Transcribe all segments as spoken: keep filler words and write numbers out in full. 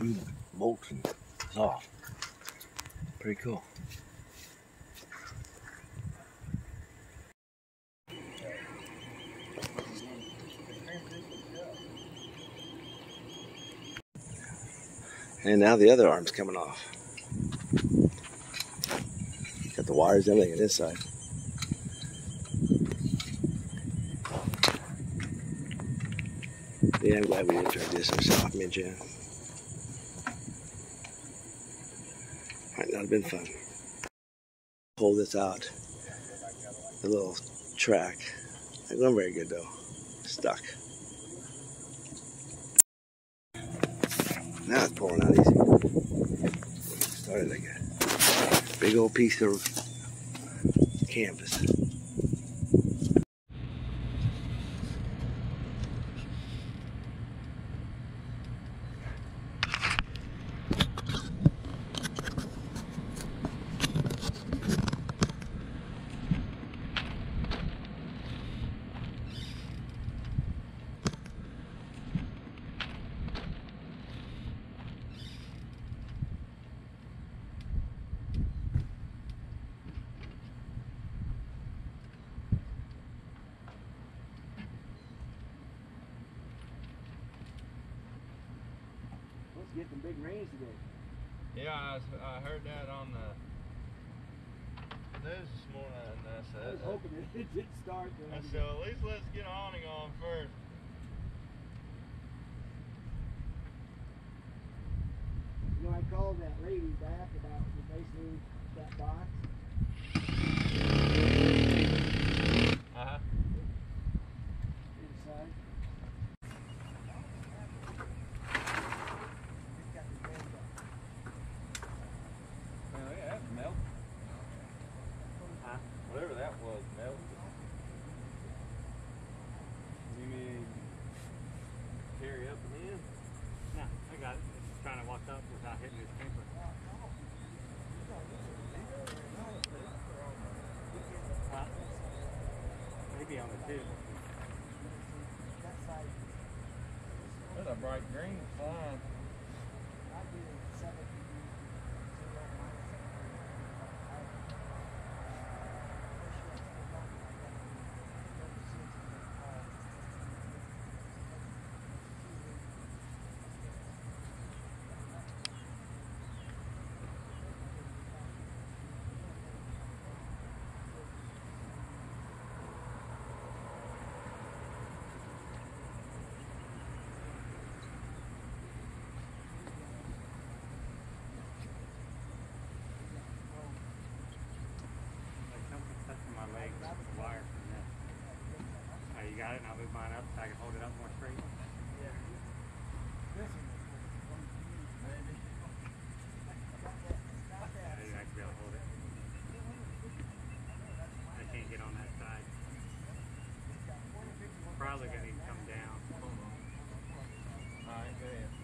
through the bolts and it's off. Pretty cool. And now the other arm's coming off. Got the wires and everything on this side. Yeah, I'm glad we didn't try to do this ourselves, me and Jen. Might not have been fun. Pull this out. The little track. Not going very good though. Stuck. Now it's pulling out easy. Started like a big old piece of canvas. Get some big rains today. Yeah, I, I heard that on the news this morning. And I said, I was hoping it did start. I said, well, at least let's get awning on first. You know, I called that lady back about replacing that box. Uh-huh. Inside. Whatever that was, melted. You mean carry up and in? No, I got it. Just trying to walk up without hitting his paper. Huh? Maybe on the tube. That's a bright green sign. Wire from that. Oh, you got it, and I'll move mine up so I can hold it up more straight. Yeah. This one. Maybe. I didn't actually be able to hold it. I can't get on that side. Probably gonna need to come down. Alright, go ahead.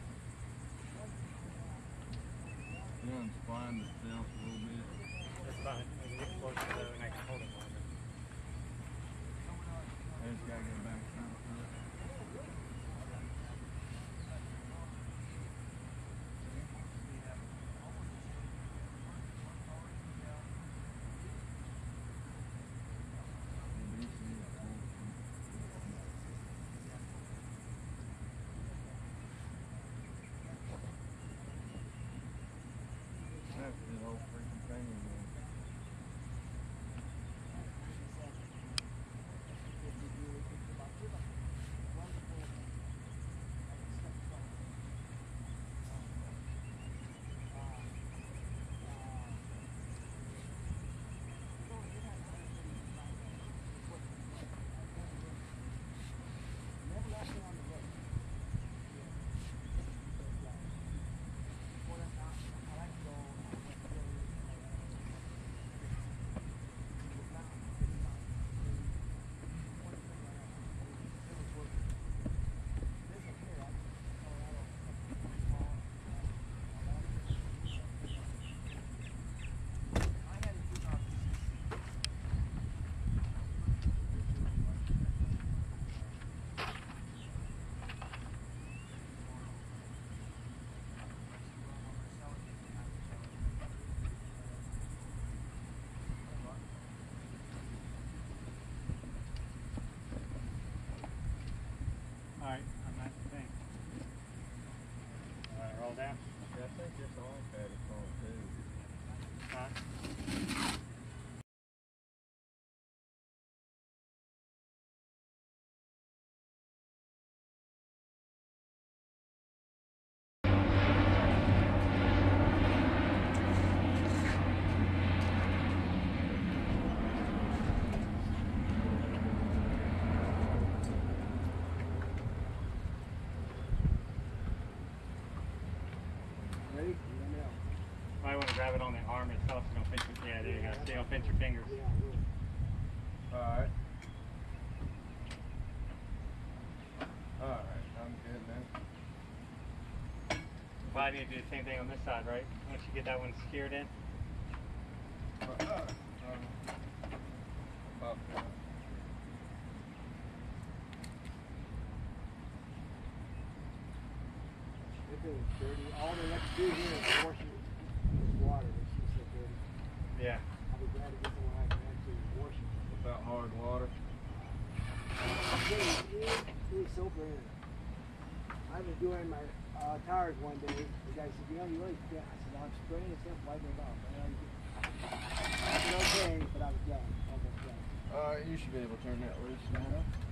You want to spline itself a little bit? That's fine. I can get closer though and I can hold it longer. I just gotta get back something. That's the whole freaking thing again. think this arm pad is on too. Huh? Ready? Let me know. Might want to grab it on the arm itself so you don't pinch your, yeah, there you go. So you don't pinch your fingers. Yeah, I will. Alright. Alright, I'm good then. Probably need to do the same thing on this side, right? Once you get that one secured in. Uh, um, about that. If it was dirty, all they have to do here is wash it with water. It's just so dirty. Yeah. I'll be glad to get the one I can actually wash it. Without hard water. It is, it is so brand. I was doing my uh, tires one day. The guy said, you know, you really can't. I said, I'm spraying this stuff, wiping it off. And I said, okay, but I was done. Almost done. Alright, you should be able to turn that loose now.